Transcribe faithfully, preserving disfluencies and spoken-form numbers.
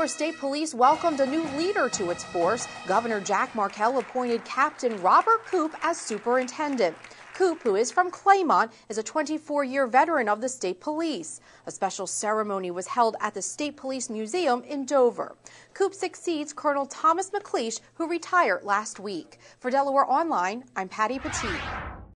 Delaware State Police welcomed a new leader to its force. Governor Jack Markell appointed Captain Robert Coupe as superintendent. Coupe, who is from Claymont, is a twenty-four year veteran of the State Police. A special ceremony was held at the State Police Museum in Dover. Coupe succeeds Colonel Thomas McLeish, who retired last week. For Delaware Online, I'm Patty Petit.